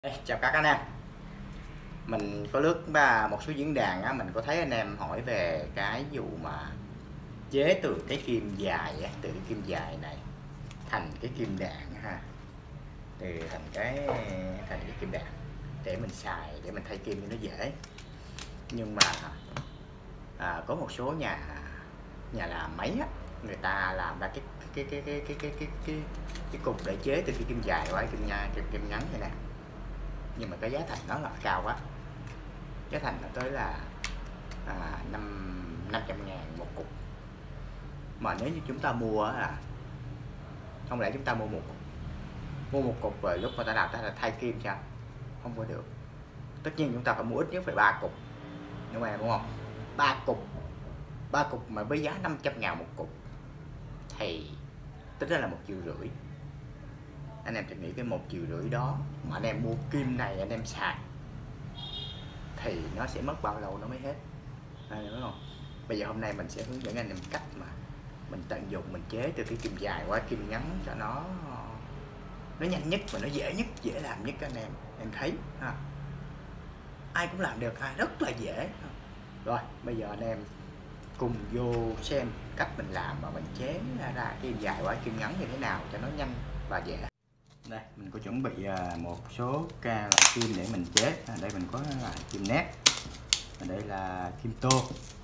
Chào các anh em. Mình có lướt một số diễn đàn á, mình có thấy anh em hỏi về cái vụ mà chế từ cái kim dài á, từ cái kim dài này thành cái kim đạn ha, thành cái kim đạn để mình xài, để mình thay kim cho nó dễ. Nhưng mà có một số nhà làm máy á, người ta làm ra cái cục để chế từ cái kim dài qua kim ngắn này nè, nhưng mà cái giá thành nó là cao quá, giá thành nó tới là 500.000 một cục. Mà nếu như chúng ta mua là không lẽ chúng ta mua một cục rồi lúc mà ta làm ta là thay kim sao? Không có được. Tất nhiên chúng ta phải mua ít nhất phải 3 cục, đúng không? 3 cục mà với giá 500.000 một cục thì tính ra là 1,5 triệu. Anh em thử nghĩ cái 1,5 triệu đó mà anh em mua kim này anh em xài thì nó sẽ mất bao lâu nó mới hết, đúng không? Bây giờ hôm nay mình sẽ hướng dẫn anh em cách mà mình tận dụng, mình chế từ cái kim dài qua kim ngắn cho nó nhanh nhất và nó dễ nhất, dễ làm nhất anh em thấy ha. Ai cũng làm được, rất là dễ. Rồi bây giờ anh em cùng vô xem cách mình làm mà mình chế ra kim dài qua kim ngắn như thế nào cho nó nhanh và dễ. Đây mình có chuẩn bị một số loại kim để mình chế. Đây mình có kim nét, và đây là kim tô,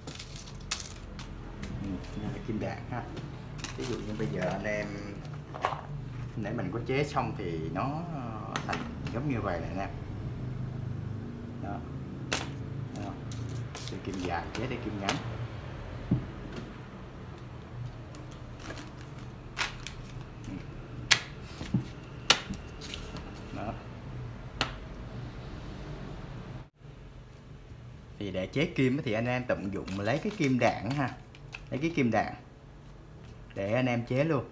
đây là kim đạn ha. Ví dụ như bây giờ anh em để mình có chế xong thì nó thành giống như vậy này nè. Đó. Từ kim dài chế tới kim ngắn. Đó. Thì để chế kim thì anh em tận dụng lấy cái kim đạn ha, lấy cái kim đạn để anh em chế luôn.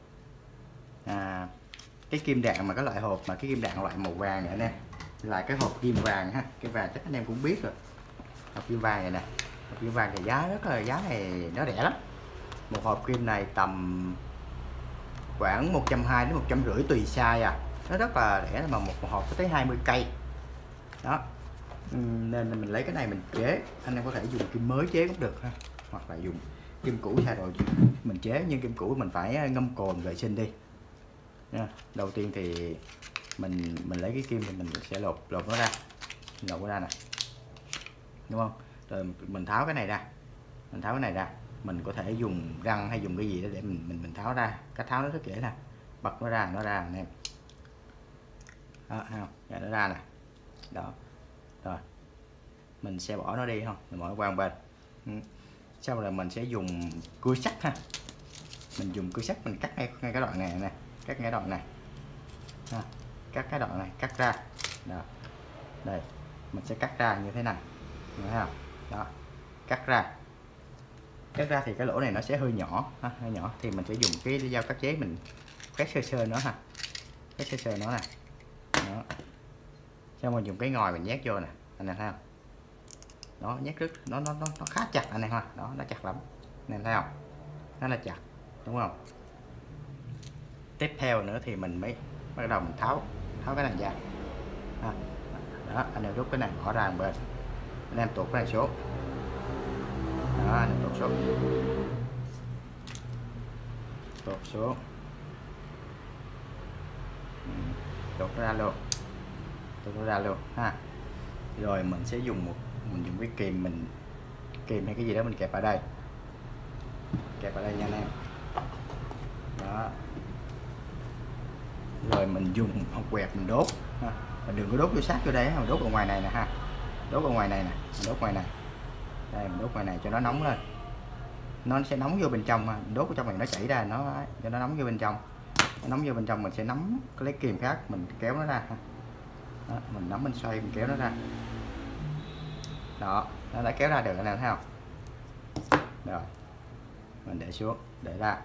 Cái kim đạn mà cái loại hộp mà cái kim đạn loại màu vàng này anh em, là cái hộp kim vàng ha, cái vàng chắc anh em cũng biết rồi. Hộp kim vàng này nè, hộp kim vàng thì giá này nó rẻ lắm. Một hộp kim này tầm khoảng 120 đến 150 tùy size nó rất là rẻ, mà một hộp có tới 20 cây đó. Nên mình lấy cái này mình chế, anh em có thể dùng kim mới chế cũng được ha, hoặc là dùng kim cũ thay rồi mình chế. Nhưng kim cũ mình phải ngâm cồn vệ sinh đi nha. Đầu tiên thì mình lấy cái kim thì mình sẽ lột nó ra, nè, đúng không? Rồi mình tháo cái này ra, mình có thể dùng răng hay dùng cái gì đó để mình tháo ra. Cách tháo nó rất dễ nè, bật nó ra anh em. Đó, thấy không? Dạ, nó ra nè. Đó. Rồi mình sẽ bỏ nó đi, không, mình bỏ nó qua một bên. Sau rồi mình sẽ dùng cưa sắt ha, mình dùng cưa sắt mình cắt ngay cái đoạn này nè, cắt ngay đoạn này ha. Cắt cái đoạn này, cắt ra. Đó. Đây mình sẽ cắt ra như thế này, thấy không? Đó, cắt ra thì cái lỗ này nó sẽ hơi nhỏ ha, hơi nhỏ thì mình sẽ dùng cái dao cắt chế mình cắt sơ nó ha, cắt sơ nó nè. Đó. Xong mình dùng cái ngòi mình nhét vô nè, anh em thấy không? Đó, nhét rất nó khá chặt anh em ha. Đó, nó chặt lắm anh em thấy không? Nó là chặt, đúng không? Tiếp theo nữa thì mình mới bắt đầu mình tháo cái này ra ha. Đó, anh em rút cái này bỏ ra một bên, anh em tuột cái này xuống. Đó, anh em tuột xuống, tuột ra luôn ha. Rồi mình sẽ dùng cái kìm hay cái gì đó mình kẹp ở đây nha anh em. Đó. Rồi mình dùng hộp quẹt mình đốt ha. Mình đừng có đốt vô sát vô đây, mình đốt ở ngoài này nè ha, đốt ở ngoài này nè, mình đốt ngoài này đây, mình đốt ngoài này cho nó nóng lên, nó sẽ nóng vô bên trong ha. Mình đốt ở trong này nó chảy ra, nó cho nó nóng vô bên trong, mình sẽ nắm lấy kìm khác mình kéo nó ra ha. Đó, mình nắm, mình xoay, mình kéo nó ra. Đó, nó đã kéo ra được anh em thấy không? Rồi mình để xuống, để ra.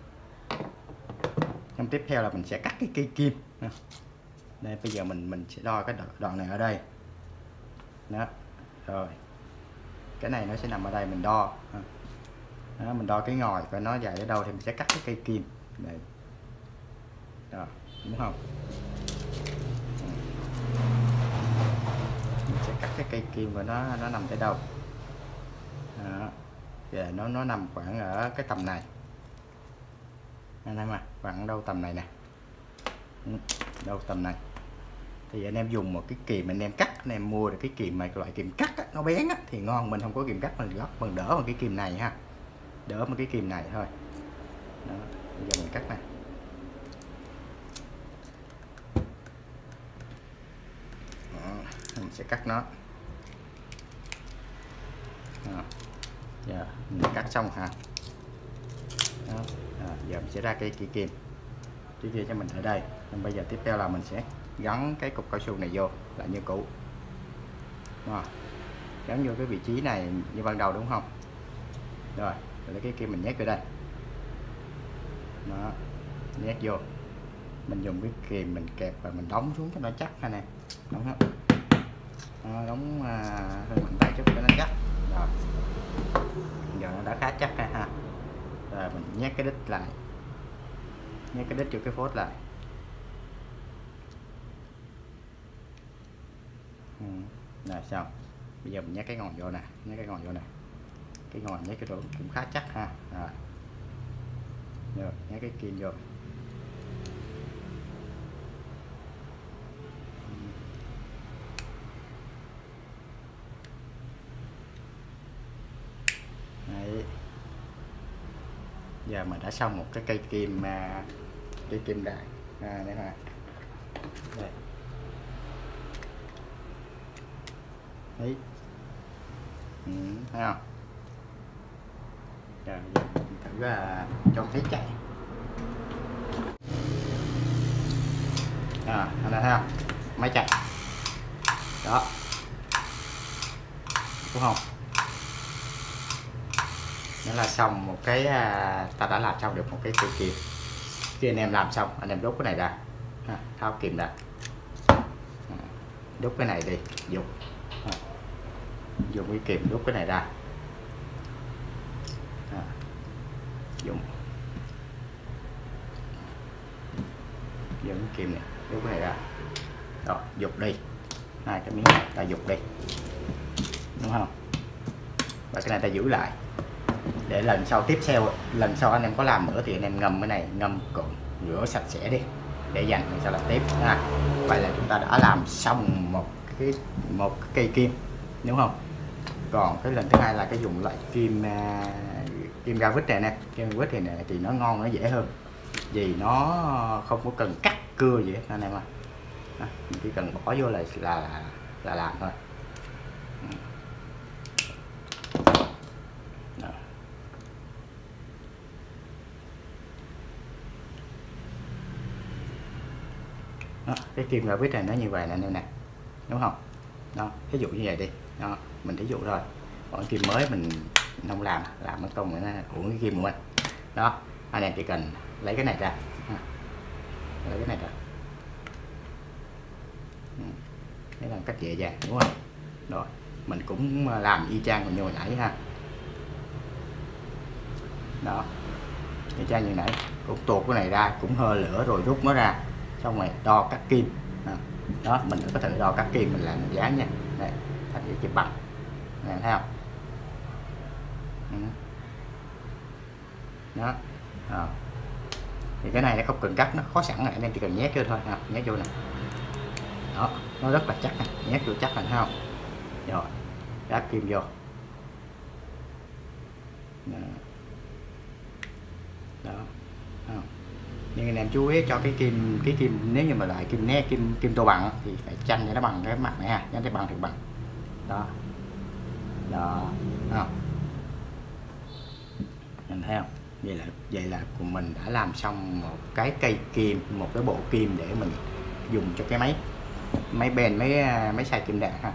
Trong tiếp theo là mình sẽ cắt cái cây kim. Đây bây giờ mình sẽ đo cái đoạn này ở đây. Đó. Rồi cái này nó sẽ nằm ở đây, mình đo. Đó, mình đo cái ngòi coi nó dài đến đâu thì mình sẽ cắt cái cây kim đây. Đó, đúng không? cái cây kim của nó nằm tới đâu. Đó. Giờ nó nằm khoảng ở cái tầm này anh em, khoảng đâu tầm này nè, đâu tầm này. Thì anh em dùng một cái kìm anh em cắt, anh em mua được cái kìm mà loại kìm cắt á, nó bén á, thì ngon. Mình không có kìm cắt, mình gấp mình đỡ bằng cái kìm này ha, đỡ bằng cái kìm này thôi. Đó, bây giờ mình cắt nè. Mình sẽ cắt nó. Giờ mình cắt xong ha. Đó. Giờ mình sẽ ra cái kìm kia cho mình ở đây. Nên bây giờ tiếp theo là mình sẽ gắn cái cục cao su này vô lại như cũ. Đó. Gắn vô cái vị trí này như ban đầu đúng không? Rồi lấy cái kim mình nhét vào đây. Đó, nhét vô. Mình dùng cái kìm mình kẹp và mình đóng xuống cho nó chắc ha nè. Đóng hết. Đóng hơi mạnh tay chút cho nó chắc. Rồi. Giờ nó đã khá chắc rồi ha. Rồi mình nhét cái đít lại. Nhét cái đít vô cái phốt lại. Rồi xong. Bây giờ mình nhét cái ngọn vô nè, nhét cái ngọn vô nè. Cái ngọn nhét cái độ cũng khá chắc ha. Rồi, nhét cái kim vô. Đấy. Giờ mình đã xong một cái cây kim đại đây mà. Đây. Đấy. Thấy không? Rồi giờ mình thử cho thấy chạy. Anh thấy không? Máy chạy. Đó. Đúng không? Đó là xong một cái ta đã làm xong được một cái cây kim. Khi anh em làm xong anh em đốt cái này ra, tháo kìm ra, đốt cái này đi, dùng cái kìm đốt cái này ra, dùng cái kìm này đốt cái này ra, rồi dục đi, hai cái miếng này ta dục đi, đúng không? Và cái này ta giữ lại để lần sau anh em có làm nữa thì anh em ngâm cái này, ngâm cụm rửa sạch sẽ đi để dành lần sau làm tiếp ha. Vậy là chúng ta đã làm xong một cái cây kim, đúng không? Còn cái lần thứ hai là cái dùng loại kim gravit này nè. Kim gravit này thì nó ngon, nó dễ hơn vì nó không có cần cắt cưa gì hết anh em ơi. Mình chỉ cần bỏ vô là làm thôi. Đó, cái kim gravit này nó như vậy nè anh em nè, đúng không? Đó, ví dụ như vậy đi. Đó, mình thí dụ thôi. Còn kim mới mình không làm cái công nó uổng cái kim của mình. Đó, anh em chỉ cần lấy cái này ra, lấy cái này ra. Đấy là cách dễ dàng, đúng không? Rồi mình cũng làm y chang như hồi nãy ha. Đó, y chang như nãy, cũng tuột cái này ra, cũng hơi lửa rồi rút nó ra, xong rồi đo cắt kim. Đó, mình có thể đo cắt kim mình làm dáng nha. Đây, thắt dây chụp bằng này, thấy không? Đó. Thì cái này nó không cần cắt, nó khó sẵn này, anh em chỉ cần nhét vô thôi, nhét vô nè. Đó, nó rất là chắc nè, nhét vô chắc là thấy không? Rồi, đáp kim vô. Đó. Nhưng anh em chú ý cho cái kim nếu như mà loại kim tô bằng thì phải chanh cho nó bằng cái mặt này ha, cho nó bằng thì bằng. Đó. Đó. Anh thấy không? Vậy là của mình đã làm xong một cái cây kim, một cái bộ kim để mình dùng cho cái máy bền, máy xay kim đạn ha.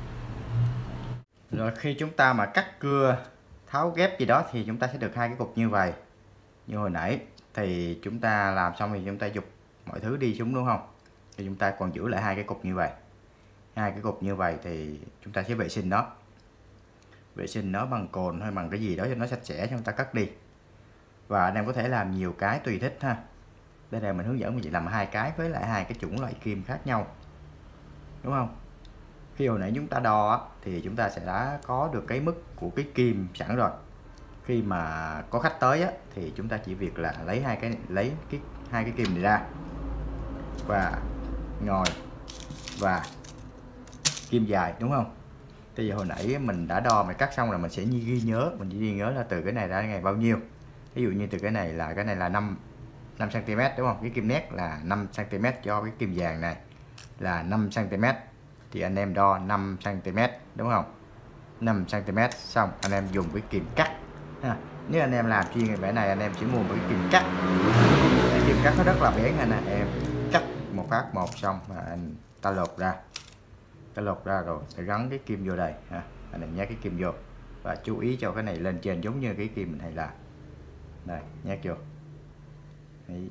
Rồi khi chúng ta mà cắt cưa, tháo ghép gì đó thì chúng ta sẽ được hai cái cục như vậy. Như hồi nãy thì chúng ta làm xong thì chúng ta dục mọi thứ đi xuống, đúng không? Thì chúng ta còn giữ lại hai cái cục như vậy. Hai cái cục như vậy thì chúng ta sẽ vệ sinh nó. Vệ sinh nó bằng cồn hay bằng cái gì đó cho nó sạch sẽ, chúng ta cắt đi. Và anh em có thể làm nhiều cái tùy thích ha. Đây là mình hướng dẫn mình chỉ làm hai cái với lại hai cái chủng loại kim khác nhau, đúng không? Khi hồi nãy chúng ta đo á, thì chúng ta sẽ đã có được cái mức của cái kim sẵn rồi. Khi mà có khách tới á, thì chúng ta chỉ việc là lấy hai cái kim này ra và ngồi và kim dài, đúng không? Thì giờ hồi nãy mình đã đo mà cắt xong rồi, mình sẽ ghi nhớ là từ cái này ra ngày bao nhiêu. Ví dụ như từ cái này là 5 cm, đúng không? Cái kim nét là 5 cm, cho cái kim vàng này là 5 cm, thì anh em đo 5 cm, đúng không? 5 cm xong anh em dùng cái kìm cắt ha. Nếu anh em làm chuyên về này, anh em chỉ mua một cái kìm cắt. Cái kìm cắt nó rất là bén nè, em cắt một phát một xong và anh ta lột ra rồi sẽ gắn cái kim vô đây ha. Anh em nhét cái kim vô và chú ý cho cái này lên trên giống như cái kim mình hay làm đây, nhét vô. Đấy.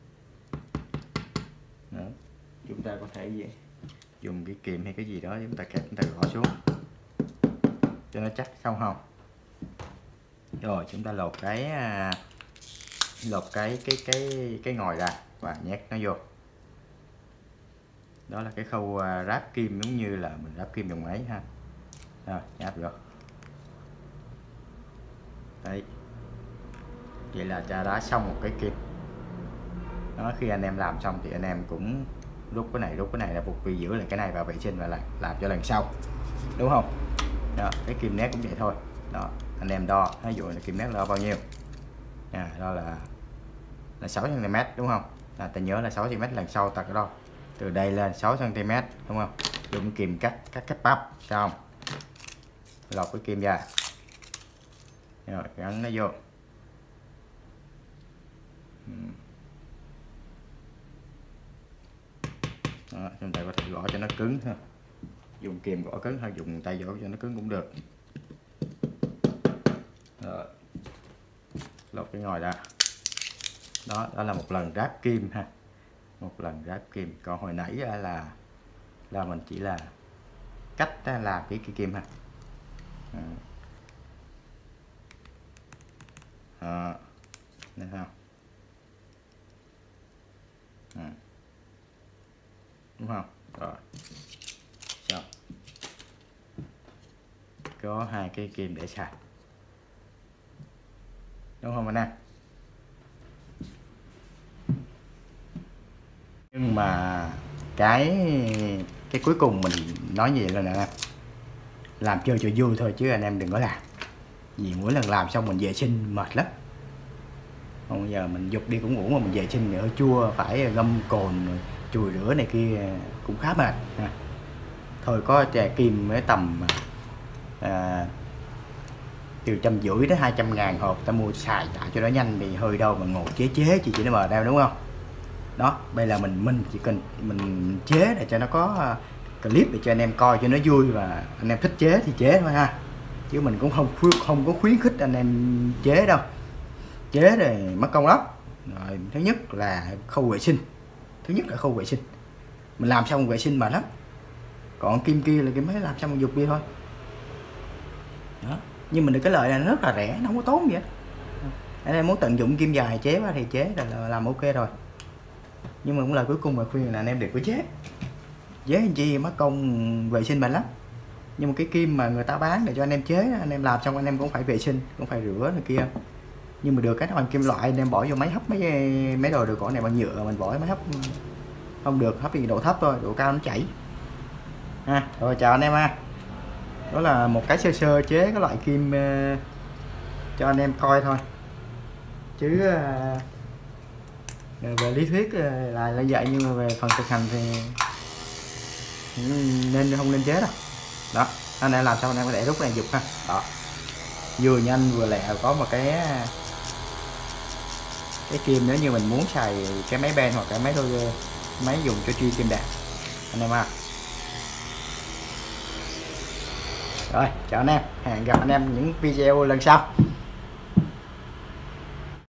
Đó. Chúng ta có thể dùng cái kìm hay cái gì đó chúng ta kẹp, chúng ta gõ xuống cho nó chắc, xong không? Rồi chúng ta lột cái ngòi ra và nhét nó vô. Đó là cái khâu ráp kim, giống như là mình ráp kim bằng máy ha. Rồi nháp vô. Đấy. Vậy là đã xong một cái kim. Đó, khi anh em làm xong thì anh em cũng rút cái này là buộc vì giữ lại cái này và vệ sinh và làm cho lần sau, đúng không? Đó, cái kim nét cũng vậy thôi. Đó, anh em đo, ví dụ là kim nét đo bao nhiêu đó là 6 cm, đúng không? Ta nhớ là 6 cm, lần sau ta có đo từ đây lên 6 cm, đúng không? Dùng kìm cắt bắp xong lọc cái kim ra rồi gắn nó vô. Đó, chúng ta có thể gõ cho nó cứng ha, dùng kìm gõ cứng hay dùng tay gõ cho nó cứng cũng được. Rồi. Lột cái ngòi ra. Đó là một lần ráp kim ha, một lần ráp kim. Còn hồi nãy là mình chỉ là cách làm cái kim ha. Đây không? Đúng không? Rồi xong, có hai cái kim để xài, đúng không anh em? Nhưng mà cái cuối cùng mình nói gì là nè, làm chơi cho vui thôi chứ anh em đừng có làm, vì mỗi lần làm xong mình vệ sinh mệt lắm. Bây giờ mình dục đi cũng ngủ mà mình vệ sinh nữa chua, phải ngâm cồn chùi rửa này kia cũng khá mệt. Thôi có chè kim với tầm từ 150 đến 200.000 hộp ta mua xài trả cho nó nhanh, thì hơi đâu mà ngồi chế chỉ nó mờ đâu, đúng không? Đó, bây giờ mình chỉ cần mình chế để cho nó có clip để cho anh em coi cho nó vui, và anh em thích chế thì chế thôi ha, chứ mình cũng không có khuyến khích anh em chế đâu. Chế rồi mất công lắm. Rồi thứ nhất là khâu vệ sinh, mình làm xong vệ sinh mà lắm. Còn kim kia là kim mới làm xong mình dục đi thôi. Đó, nhưng mình được cái lợi là nó rất là rẻ, nó không có tốn gì hết. Anh em muốn tận dụng kim dài chế quá thì chế là làm ok rồi. Nhưng mà cũng là cuối cùng mà khuyên là anh em đừng có chế làm chi, mất công vệ sinh mình lắm. Nhưng mà cái kim mà người ta bán để cho anh em chế, anh em làm xong anh em cũng phải vệ sinh, cũng phải rửa này kia. Nhưng mà được cái nó bằng kim loại, anh em bỏ vô máy hấp mấy đồ được, còn này bằng nhựa mình bỏ máy hấp không được, hấp thì độ thấp thôi, độ cao nó chảy ha. Rồi chào anh em ha. Đó là một cái sơ chế cái loại kim cho anh em coi thôi, chứ về lý thuyết là vậy, nhưng mà về phần thực hành thì không nên chế đâu. Đó, anh em làm xong anh em có thể rút này dục ha. Đó, vừa nhanh vừa lẹ, có một cái kim nếu như mình muốn xài cái máy ben hoặc cái máy dùng cho truy kim đạn anh em ha. Rồi chào anh em, hẹn gặp anh em những video lần sau.